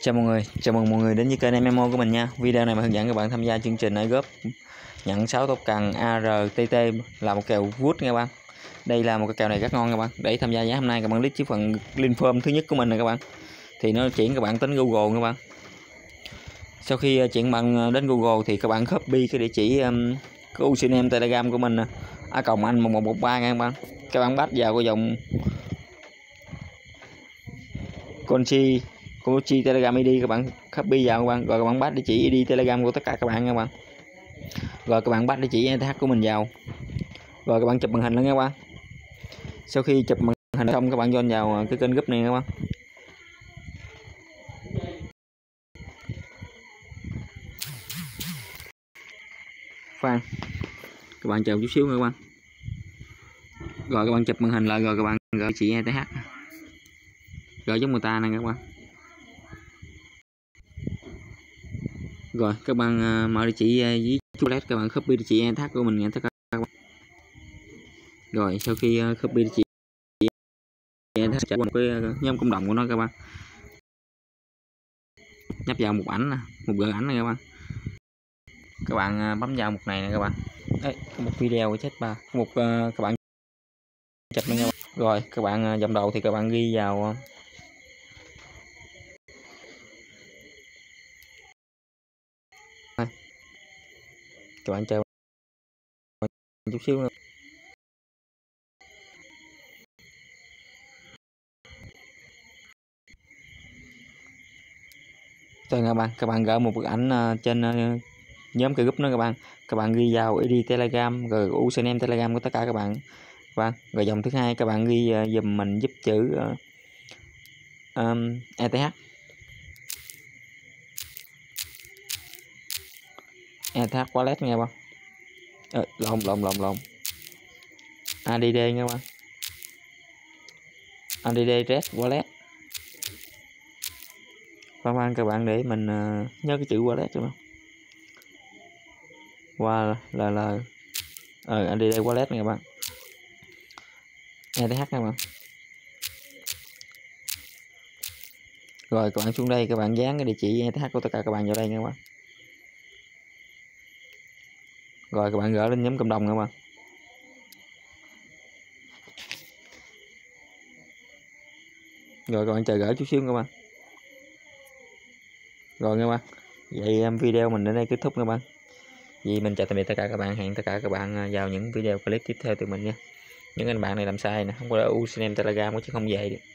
Chào mừng mọi người đến với kênh MMO của mình nha. Video này mình hướng dẫn các bạn tham gia chương trình iGop nhận 6 tốc cần ARTT là một kèo wood nha các bạn. Đây là một cái kèo này rất ngon các bạn. Để tham gia giá hôm nay các bạn click chiếc phần link form thứ nhất của mình này các bạn. Thì nó chuyển các bạn đến Google các bạn. Sau khi chuyển bạn đến Google thì các bạn copy cái địa chỉ cái username Telegram của mình a@anh1113 nha các bạn. Các bạn bắt vào cái dòng Conchi Telegram ID, các bạn copy vào các bạn, rồi các bạn bắt địa chỉ ID Telegram của tất cả các bạn nha các bạn. Rồi các bạn bắt địa chỉ ETH của mình vào, rồi các bạn chụp màn hình lên nha các bạn. Sau khi chụp màn hình xong các bạn join vào cái kênh group này nha các bạn. Khoan, các bạn chờ chút xíu nha các bạn. Rồi các bạn chụp màn hình lại, rồi các bạn gửi địa chỉ ETH, gửi giống người ta nè các bạn. Rồi các bạn mở địa chỉ với wallet, các bạn copy địa chỉ ETH của mình nha tất cả các bạn. Rồi sau khi copy địa chỉ ETH sẽ qua một cái nhóm cộng đồng của nó các bạn, nhấp vào một ảnh nè, một gửi ảnh này các bạn. Các bạn bấm vào mục này nè các bạn. Đấy, có một video chết ba, một các bạn chụp lên các bạn. Rồi các bạn dòng đầu thì các bạn ghi vào các bạn chờ chút xíu nữa. Rồi các bạn gửi một bức ảnh trên nhóm cái group đó các bạn ghi vào ID Telegram rồi username Telegram của tất cả các bạn. Rồi dòng thứ hai các bạn ghi dùm mình giúp chữ ETH wallet nghe bạn. Lộn ADD nha bạn. ADD red wallet. Các bạn để mình nhớ cái chữ wallet cho bạn. ADD wallet nha các bạn. ETH nha bạn. Rồi các bạn xuống đây các bạn dán cái địa chỉ ETH của tất cả các bạn vào đây nha các bạn. Rồi các bạn gửi lên nhóm cộng đồng nha các bạn. Rồi các bạn chờ gửi chút xíu các bạn. Rồi các bạn, vậy video mình đến đây kết thúc các bạn. Vì mình chào tạm biệt tất cả các bạn, hẹn tất cả các bạn vào những video clip tiếp theo từ mình nha. Những anh bạn này làm sai nè, không có username Telegram chứ không về được.